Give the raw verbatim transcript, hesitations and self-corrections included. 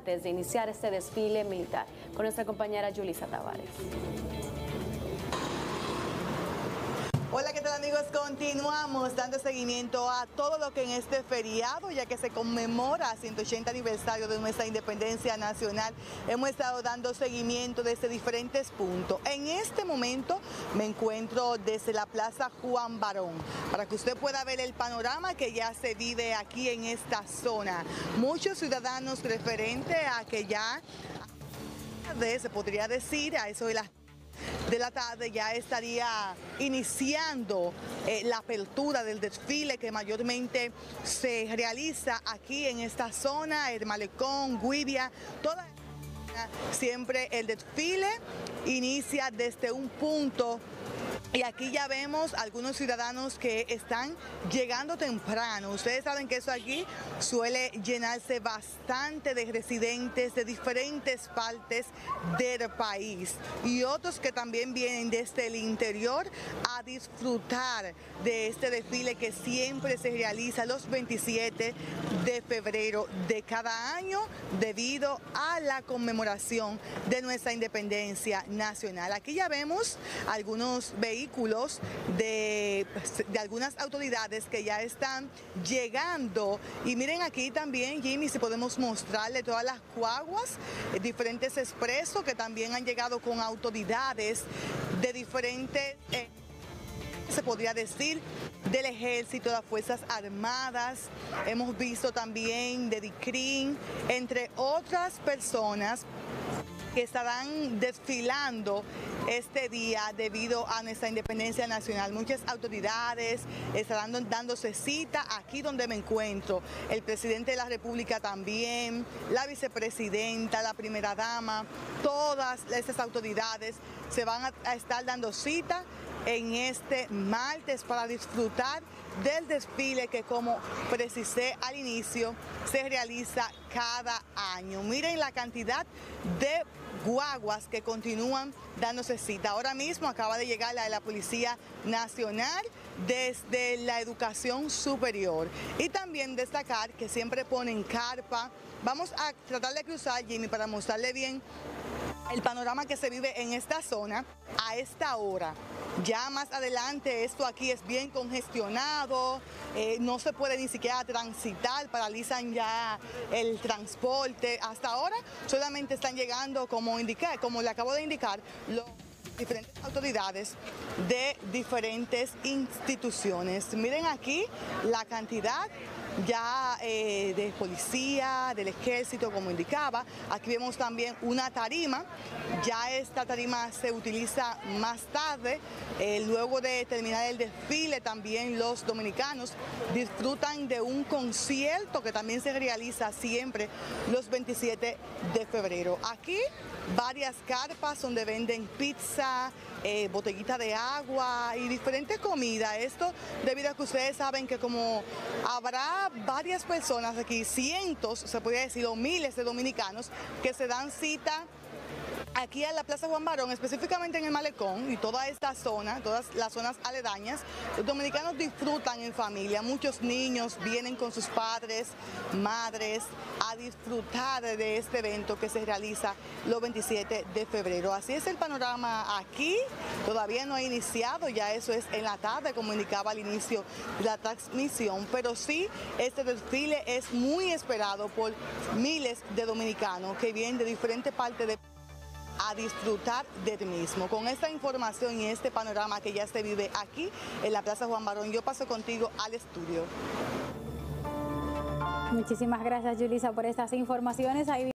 antes de iniciar este desfile militar. Con nuestra compañera Yulisa Tavares. Hola, ¿qué tal amigos? Continuamos dando seguimiento a todo lo que en este feriado, ya que se conmemora el ciento ochenta aniversario de nuestra independencia nacional, hemos estado dando seguimiento desde diferentes puntos. En este momento me encuentro desde la Plaza Juan Barón, para que usted pueda ver el panorama que ya se vive aquí en esta zona. Muchos ciudadanos referentes a que ya, se podría decir, a eso de las de la tarde ya estaría iniciando eh, la apertura del desfile que mayormente se realiza aquí en esta zona, el Malecón, Guibia, toda siempre el desfile inicia desde un punto. Y aquí ya vemos algunos ciudadanos que están llegando temprano. Ustedes saben que eso aquí suele llenarse bastante de residentes de diferentes partes del país y otros que también vienen desde el interior a disfrutar de este desfile que siempre se realiza los veintisiete de febrero de cada año debido a la conmemoración de nuestra independencia nacional. Aquí ya vemos algunos vehículos vehículos de, de algunas autoridades que ya están llegando. Y miren aquí también, Jimmy, si podemos mostrarle todas las guaguas, eh, diferentes expresos que también han llegado con autoridades de diferentes, eh, se podría decir, del Ejército, de las Fuerzas Armadas. Hemos visto también de DICRIN, entre otras personas que estarán desfilando este día debido a nuestra independencia nacional. Muchas autoridades estarán dándose cita aquí donde me encuentro. El presidente de la República también, la vicepresidenta, la primera dama, todas estas autoridades se van a, a estar dando cita en este martes para disfrutar del desfile que, como precisé al inicio, se realiza cada año. Miren la cantidad de guaguas que continúan dándose cita. Ahora mismo acaba de llegar la de la Policía Nacional desde la Educación Superior. Y también destacar que siempre ponen carpa. Vamos a tratar de cruzar, Jimmy, para mostrarle bien el panorama que se vive en esta zona a esta hora. Ya más adelante esto aquí es bien congestionado, eh, no se puede ni siquiera transitar, paralizan ya el transporte. Hasta ahora solamente están llegando, como indicar, como le acabo de indicar, los diferentes autoridades de diferentes instituciones. Miren aquí la cantidad ya eh, de policía, del ejército, como indicaba. Aquí vemos también una tarima. Ya esta tarima se utiliza más tarde. Eh, luego de terminar el desfile, también los dominicanos disfrutan de un concierto que también se realiza siempre los veintisiete de febrero. Aquí varias carpas donde venden pizza, eh, botellita de agua y diferentes comidas. Esto debido a que ustedes saben que como habrá varias personas aquí, cientos, se podría decir, o miles de dominicanos que se dan cita aquí en la Plaza Juan Barón, específicamente en el Malecón y toda esta zona, todas las zonas aledañas. Los dominicanos disfrutan en familia, muchos niños vienen con sus padres, madres, a disfrutar de este evento que se realiza los veintisiete de febrero. Así es el panorama aquí, todavía no ha iniciado, ya eso es en la tarde, como indicaba al inicio de la transmisión, pero sí, este desfile es muy esperado por miles de dominicanos que vienen de diferentes partes de a disfrutar del mismo. Con esta información y este panorama que ya se vive aquí en la Plaza Juan Barón, yo paso contigo al estudio. Muchísimas gracias, Yulisa, por estas informaciones. Ahí